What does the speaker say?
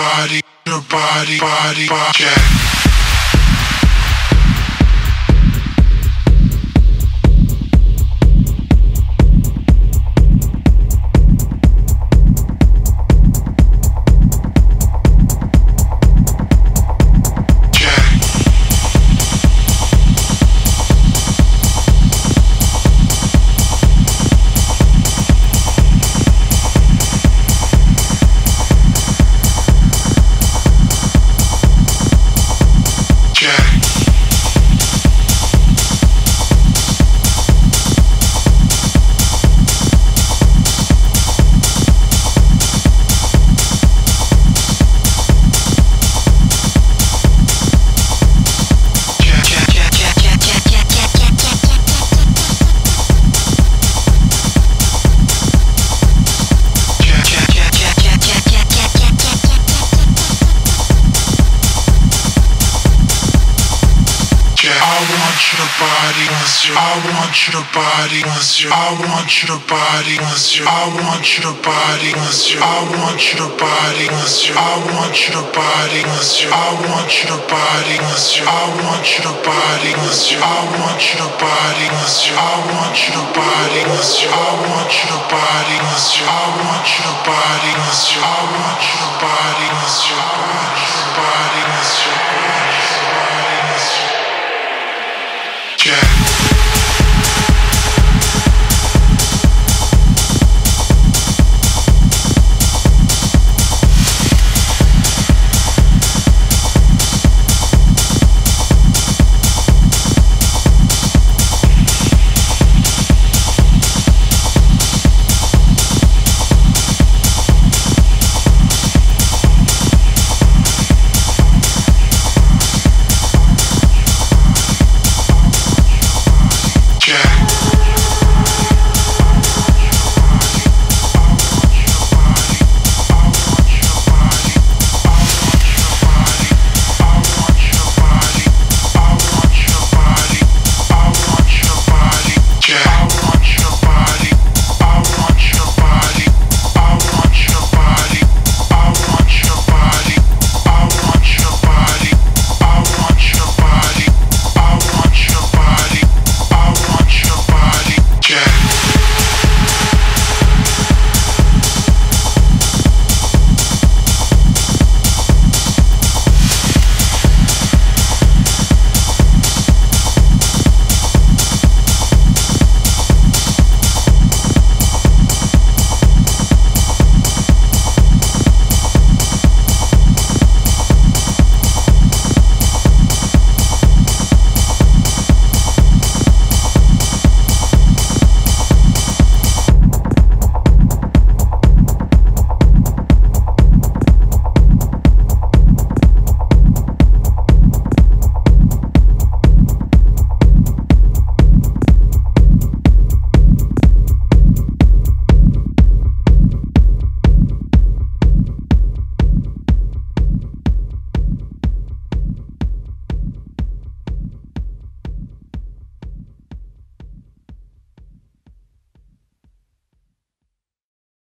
body, body, Jack. Body wants you. I want you to body wants you. I want you to body wants you. I want you to body wants you. I want you to body wants you. I want you to body wants you. I want you to body wants you. I want you to body wants you. I want you to body wants you. I want you to body wants you. I want you to body wants you. I want you to body wants you. I want you to body wants you. I want you to body wants you. I want you to body wants you. Jack.